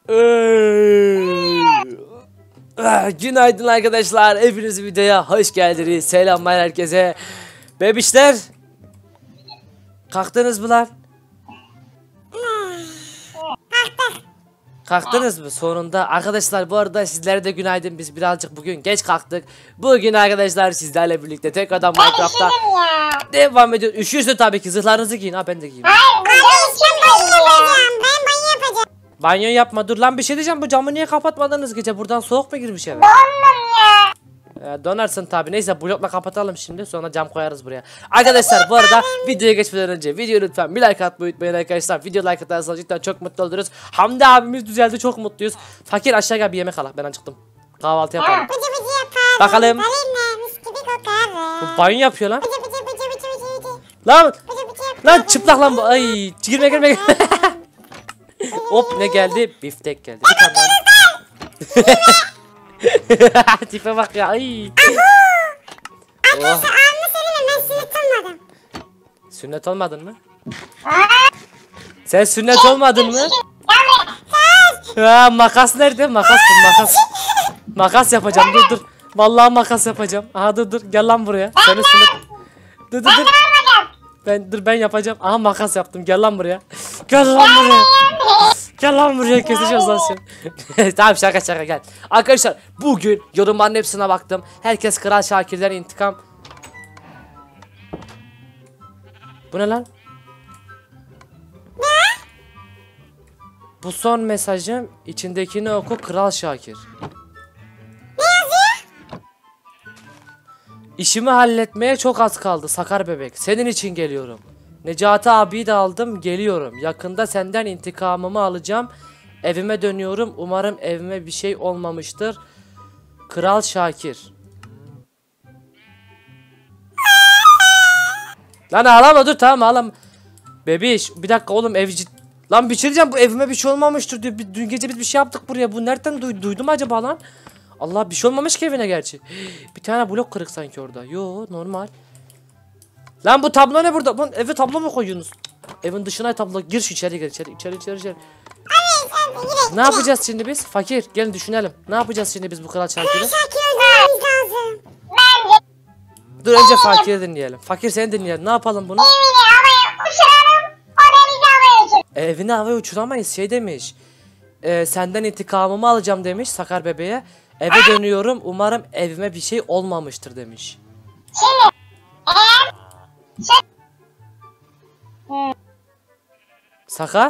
Günaydın arkadaşlar. Hepiniz videoya hoş geldiniz. Selamlar herkese. Bebişler. Kalktınız mı lan? Kalktınız mı sonunda? Arkadaşlar bu arada sizlere de günaydın. Biz birazcık bugün geç kalktık. Bugün arkadaşlar sizlerle birlikte tekrardan Minecraft'ta devam ediyoruz. Üşüyorsun tabii ki, zırhlarınızı giyin. Ha ben de giyeyim. Banyo yapma, dur lan, bir şey diyeceğim, bu camı niye kapatmadınız gece? Buradan soğuk mu girmiş eve? Donarsın tabi. Neyse, blokla kapatalım şimdi, sonra cam koyarız buraya. Arkadaşlar bu arada videoya geçmeden önce videoyu lütfen bir like atmayı unutmayın arkadaşlar. Video like atarsanız cidden çok mutlu oluruz. Hamdi abimiz düzeldi, çok mutluyuz. Fakir aşağı gel, bir yemek al, ben acıktım. Kahvaltı yapalım. Bakalım. Bu banyo yapıyor lan. Lan çıplak lan bu. Ay girme. Hop, ne geldi? Biftek geldi. Tipe bak ya. Ay. Oh. Sünnet olmadın mı? Sen sünnet olmadın mı? Makas nerede? Makas. Makas yapacağım. Dur. Vallahi makas yapacağım. Aha dur. Gel lan buraya. Seni sünnet. Dur. Ben yapacağım. Aha makas yaptım. Gel lan buraya. Gel lan buraya, keseceğiz lan seni. Tamam, şaka gel. Arkadaşlar bugün yorumların hepsine baktım. Herkes Kral Şakir'den intikam. Bu ne lan? Bu son mesajım, içindekini oku Kral Şakir. Ne yazıyor? İşimi halletmeye çok az kaldı Sakar bebek. Senin için geliyorum. Necati abiyi de aldım, geliyorum. Yakında senden intikamımı alacağım. Evime dönüyorum. Umarım evime bir şey olmamıştır. Kral Şakir. Lan ağlama, dur, tamam ağlama. Bebiş bir dakika oğlum, lan bir şey diyeceğim, bu evime bir şey olmamıştır diyor. Dün gece biz bir şey yaptık buraya. Bu nereden duydum acaba lan? Allah, bir şey olmamış ki evine gerçi. Bir tane blok kırık sanki orada. Yo, normal. Lan bu tablo ne burada? Lan eve tablo mu koyuyorsunuz? Evin dışına tablo. Gir şu içeri, gir içeri. Ne yapacağız şimdi biz? Fakir gelin düşünelim. Ne yapacağız şimdi biz bu Kral Şakir'i? Dur, önce Fakir'i dinleyelim. Fakir seni dinleyelim. Ne yapalım bunu? Evini havaya uçuramayız. Şey demiş. Senden intikamımı alacağım demiş Sakar bebeğe. Eve dönüyorum. Umarım evime bir şey olmamıştır demiş. Sakar?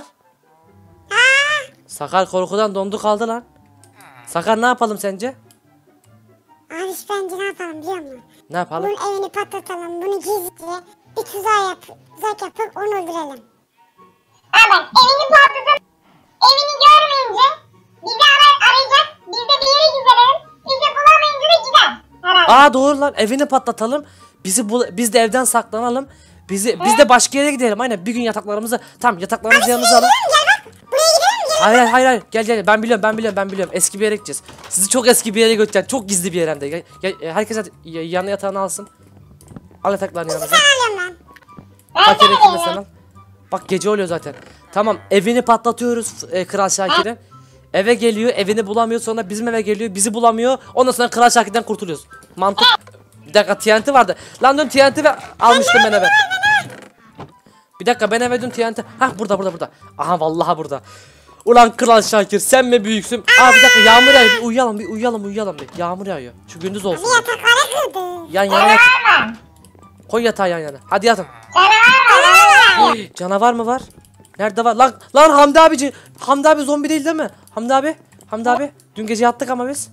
Sakar korkudan dondu kaldı lan. Sakar ne yapalım sence? Abi bence ne yapalım biliyor musun? Ne yapalım? Bunun evini patlatalım, bunu gizlice bir tuzak yapıp onu öldürelim. Abi evini patlatalım, evini görmeyince bizi arayacak, biz de bir yere gidelim, bizi bulamayınca da gider. Herhalde. Doğru lan, evini patlatalım. Biz de evden saklanalım. Biz de başka yere gidelim. Aynen, bir gün yataklarımızı yanımıza alın. Hayır. Gel. Ben biliyorum. Eski bir yere gideceğiz. Sizi çok eski bir yere götüreceğim. Çok gizli bir yere hem de. Gel, herkes yanına yatağını alsın. Al yataklarını yanınıza. Bak gerekirse sen al. Bak gece oluyor zaten. Tamam, evini patlatıyoruz Kral Şakir'in. Eve geliyor, evini bulamıyor, sonra bizim eve geliyor, bizi bulamıyor. Ondan sonra Kral Şakir'den kurtuluyoruz. Mantık. Bir dakika, TNT vardı. Lan dün TNT almıştım ben eve. Bir dakika, ben eve dün TNT. Hah, burada. Aha vallahi burada. Ulan Kral Şakir, sen mi büyüksün? Bir dakika, yağmur yağıyor, uyuyalım bir. Yağmur yağıyor. Şu gündüz olsun. Yatakları kırdı. Yan yana yatın. Koy yatağı yan yana. Hadi yatın. Canavar mı var? Nerede var? Lan Hamdi abici. Hamdi abi zombi değil mi? Hamdi abi. Dün gece yattık ama biz.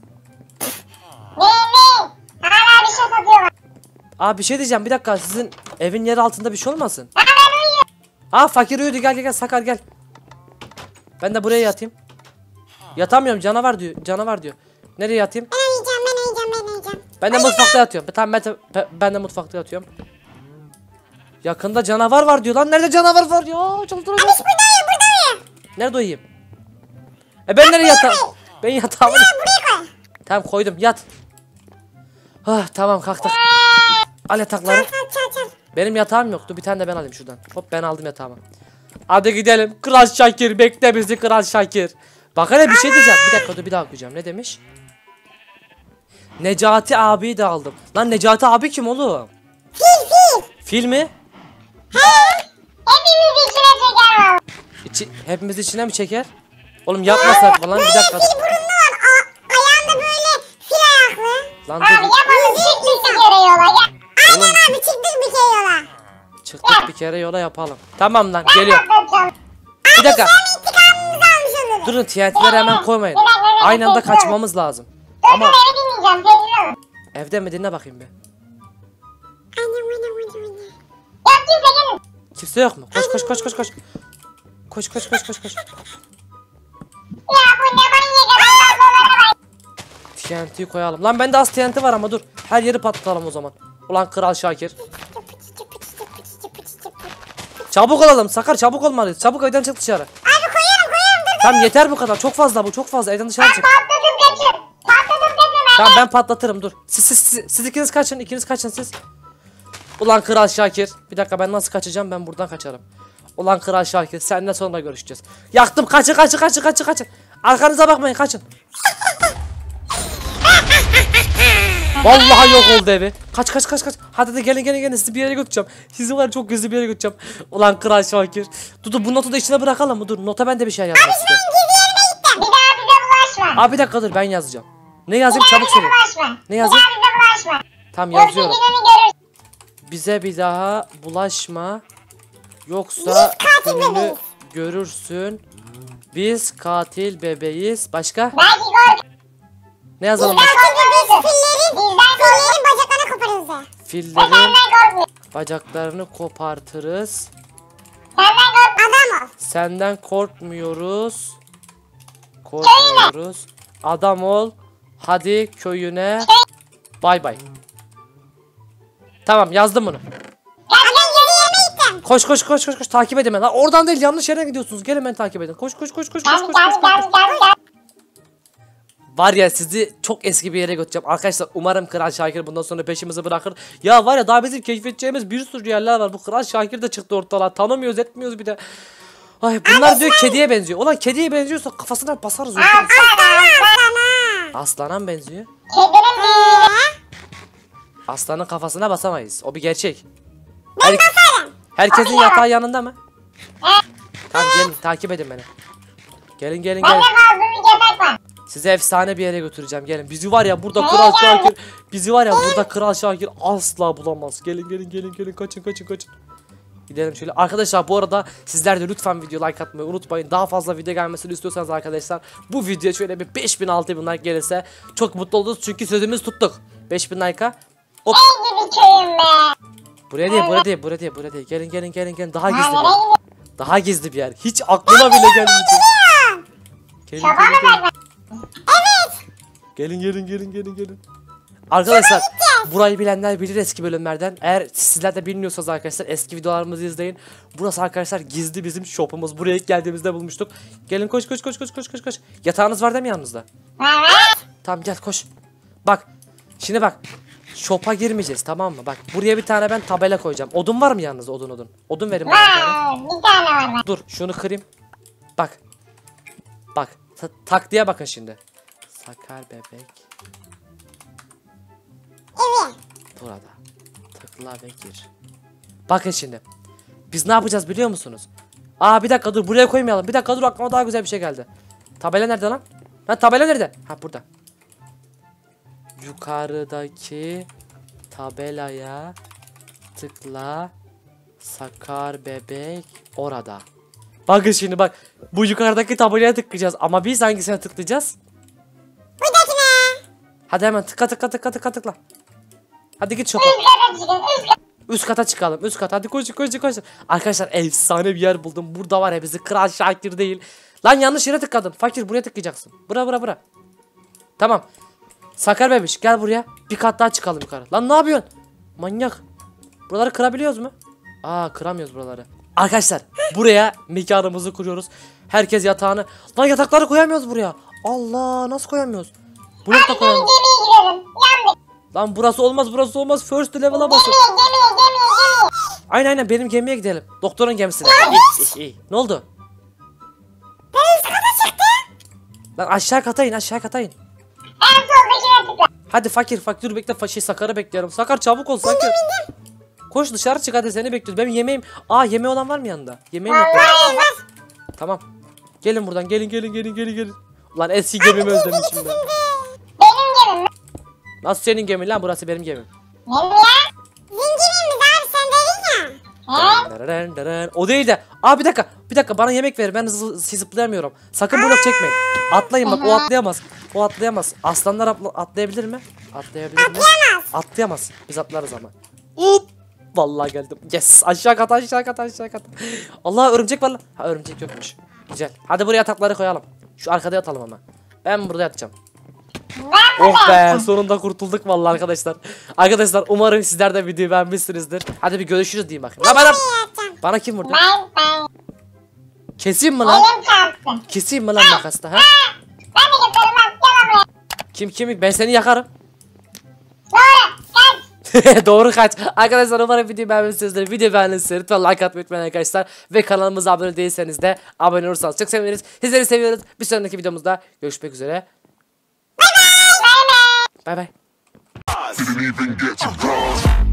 Hala bir şey satıyorlar. Bir şey diyeceğim, bir dakika, sizin evin yer altında bir şey olmasın? Fakir uyudu, gel Sakar gel. Ben de buraya yatayım. Yatamıyorum, canavar diyor. Nereye yatayım? Ben uyuyacağım. Ben de mutfakta yatıyorum. Tamam, ben de mutfakta yatıyorum. Yakında canavar var diyor lan. Nerede canavar var ya? Çıldıracağım. Abi burada. Nerede uyuyayım? Ben nereye yatağım? Ben yatağımı. Buraya koy. Tamam, koydum, yat. Tamam, kalktık. Al yatakları. Çal. Benim yatağım yoktu. Bir tane de ben alayım şuradan. Hop, ben aldım yatağımı. Hadi gidelim. Kral Şakir bekle bizi, Kral Şakir. Bak hele bir şey diyeceğim. Bir dakika dur bir daha okuyacağım. Ne demiş? Necati abiyi de aldım. Lan Necati abi kim oğlum? Fil. Fil mi? Hepimiz içine çeker valla. Hepimiz içine mi çeker? Oğlum yapmasak falan bir dakika. Fil burunlu var. Ayağında böyle fil ayaklı. Lan Abi dur. yapalım çıktık bir kere yola. Aynen abi çıktık bir kere yola. Çıktık bir kere yola yapalım. Tamam lan geliyor. Patlatacağım. Bir dakika. Sen intikamımızı almış oluruz. Durun TNT'leri hemen koymayın. Aynı anda kaçmamız lazım. Dur Ama eve binmeyeceğim. Sessiz olun. evde mi dinle bakayım bir. Anam. Yok kimse gelin. Kimse yok mu? Koş koş koş koş koş. Koş koş koş koş koş. Ya bu ne manyak adamlar bak. TNT'yi koyalım. Lan bende az TNT var ama dur. Her yeri patlatalım o zaman. Ulan Kral Şakir. Çabuk olalım Sakar, çabuk olmalıyız. Çabuk evden çık dışarı. Abi koyuyorum dur. Tamam yeter bu kadar. Çok fazla bu, çok fazla. Evden dışarı çık. Patladım kaçın. Patladım kaçın. Tamam ben patlatırım dur. Siz ikiniz kaçın. İkiniz kaçın siz. Ulan Kral Şakir. Bir dakika ben nasıl kaçacağım? Ben buradan kaçarım. Ulan Kral Şakir seninle sonra görüşeceğiz. Yaktım, kaçın. Arkanıza bakmayın, kaçın. Vallahi yok oldu evi. Kaç. Hadi de gelin sizi bir yere götüreceğim. Sizi var çok gizli bir yere götüreceğim. Ulan Kral Şakir. Dur bu notu da içine bırakalım mı? Dur nota ben de bir şey yazmak istiyorum. Bir daha bize bulaşma. Abi bir dakika dur ben yazacağım. Ne yazayım çabuk söyle. Bulaşma. Ne yazayım? Bir daha bize bulaşma. Tamam Yoksa yazıyorum. gününü görürsün. Bize bir daha bulaşma. Yoksa gününü görürsün. Biz katil bebeğiz. Başka? Belki gol. Ne yazalım? Bizden korkuyorsun. Fillerin bacaklarını koparırız. Fillerin Senden korkmuyor. bacaklarını kopartırız. Senden kork. Adam ol. Senden korkmuyoruz. Adam ol. Hadi köyüne. Bay bay. Tamam yazdım bunu. Ben geri yemeğe gittim. Koş takip edin beni. Lan oradan değil yanlış yere gidiyorsunuz. Gelin beni takip edin. Koş. Gel. Var ya sizi çok eski bir yere götüreceğim. Arkadaşlar umarım Kral Şakir bundan sonra peşimizi bırakır. Ya var ya daha bizim keşfedeceğimiz bir sürü yerler var. Bu Kral Şakir de çıktı ortalığa. Tanımıyoruz etmiyoruz bir de. Ay bunlar diyor kediye benziyor. Ulan kediye benziyorsa kafasına basarız. Aslana mı benziyor? Kedinin büyüğüne. Aslanın kafasına basamayız. O bir gerçek. Ben basarım. Herkesin yatağı yanında mı? Tamam gelin takip edin beni. Gelin. Bende fazla bir yatak var. Size efsane bir yere götüreceğim. Gelin. Bizi var ya burada Kral Şakir. Bizi var ya burada Kral Şakir asla bulamaz. Gelin. Kaçın. Gidelim şöyle. Arkadaşlar bu arada sizler de lütfen video like atmayı unutmayın. Daha fazla video gelmesini istiyorsanız arkadaşlar bu videoya şöyle bir 5000-6000 like gelirse çok mutlu oluruz. Çünkü sözümüzü tuttuk. 5000 like'a. Hop. En gibi köyüm be. Buraya değil. Gelin. Daha gizli bir yer. Daha gizli bir yer. Hiç aklına bile gelmeyecek. Gelin. Arkadaşlar burayı bilenler bilir eski bölümlerden. Eğer sizler de bilmiyorsanız arkadaşlar eski videolarımızı izleyin. Burası arkadaşlar gizli bizim shopumuz. Buraya ilk geldiğimizde bulmuştuk. Gelin koş. Yatağınız var değil mi yanınızda? Tamam gel koş. Bak. Şimdi bak. Shop'a girmeyeceğiz tamam mı? Bak buraya bir tane ben tabela koyacağım. Odun var mı yanınızda odun? Odun verin bana bir tane. Bir tane var. Dur şunu kırayım. Bak. Taktiğe bakın şimdi. Sakar bebek. Evet. Burada. Tıkla ve gir. Bakın şimdi. Biz ne yapacağız biliyor musunuz? Bir dakika dur buraya koymayalım. Bir dakika dur aklıma daha güzel bir şey geldi. Tabela nerede lan? Tabela nerede? Burada. Yukarıdaki tabelaya tıkla. Sakar bebek orada. Bakın şimdi bak. Bu yukarıdaki tabelaya tıklayacağız. Ama biz hangisine tıklayacağız? Buradakine. Hadi hemen tıkla. Hadi git şopa. Üst kata çıkalım. Hadi koş. Arkadaşlar efsane bir yer buldum. Burada var ya bizi Kral Şakir değil. Lan yanlış yere tıkladın. Fakir buraya tıklayacaksın. Bura. Tamam. Sakar bebiş gel buraya. Bir kat daha çıkalım yukarı. Lan ne yapıyorsun? Manyak. Buraları kırabiliyoruz mu? Kıramıyoruz buraları. Arkadaşlar buraya mekanımızı kuruyoruz. Herkes yatağını. Lan yatakları koyamıyoruz buraya. Allah nasıl koyamıyoruz? Blok da koyamıyoruz. Gemiye gidelim. Yandık. Lan burası olmaz. First level'a basın. Gemiye. Aynen benim gemiye gidelim. Doktorun gemisine. İyi. Ne oldu? Ben üst kata çıktım. Lan aşağı kata in, aşağı kata in. En soldakine tıkla. Hadi fakir dur bekle, Sakar'ı bekliyorum. Sakar çabuk ol Sakar. Koş dışarı çık hadi, seni bekliyoruz. Benim yemeğim. Yemeği olan var mı yanında? Yemeğim yok. Vallahi var. Tamam. Gelin buradan, gelin. Ulan eski gemimi özlemişim ben. Benim gemim. Nasıl senin gemin lan, burası benim gemim. Benim ya. Zincirimiz abi sen dedin ya. He? O değil de. Bir dakika bana yemek ver, ben zıplayamıyorum. Sakın blok çekmeyin. Atlayın bak, o atlayamaz. Aslanlar atlayabilir mi? Atlayamaz. Biz atlarız ama. Hop. Vallahi geldim. Yes. Aşağı kat. Allah, örümcek var lan. Örümcek yokmuş. Güzel. Hadi buraya yatakları koyalım. Şu arkada yatalım ama. Ben burada yatacağım. Oh be, sonunda kurtulduk vallahi arkadaşlar. Arkadaşlar umarım sizler de videoyu beğenmişsinizdir. Hadi bir görüşürüz diyeyim bakayım. Bana kim vurdu? Ben. Keseyim mi lan? Elim çarptı. Keseyim mi lan makasla ha? Ben de yaparım abi. Gel buraya. Kim? Ben seni yakarım. Doğru. Kaç. Doğru kaç. Arkadaşlar umarım videoyu beğenmişsinizdir. Video beğendiyseniz lütfen like atmayı unutmayın arkadaşlar. Ve kanalımıza abone değilseniz de abone olursanız çok seviniriz. Sizleri seviyoruz. Bir sonraki videomuzda görüşmek üzere. Bye bye. Didn't even get to cross.